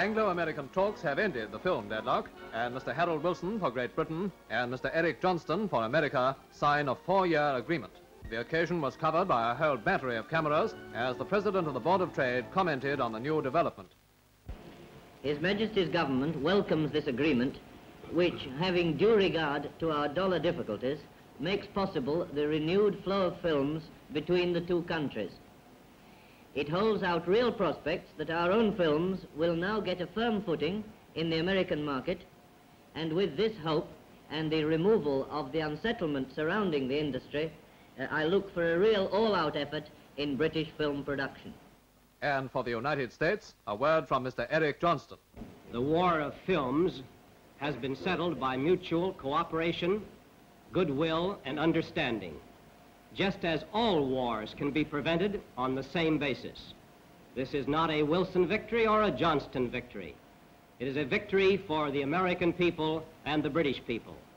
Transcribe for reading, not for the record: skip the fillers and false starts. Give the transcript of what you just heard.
Anglo-American talks have ended the film deadlock, and Mr. Harold Wilson for Great Britain and Mr. Eric Johnston for America sign a 4-year agreement. The occasion was covered by a whole battery of cameras as the President of the Board of Trade commented on the new development. His Majesty's government welcomes this agreement, which, having due regard to our dollar difficulties, makes possible the renewed flow of films between the two countries. It holds out real prospects that our own films will now get a firm footing in the American market, and with this hope and the removal of the unsettlement surrounding the industry, I look for a real all-out effort in British film production. And for the United States, a word from Mr. Eric Johnston. The war of films has been settled by mutual cooperation, goodwill, and understanding, just as all wars can be prevented on the same basis. This is not a Wilson victory or a Johnston victory. It is a victory for the American people and the British people.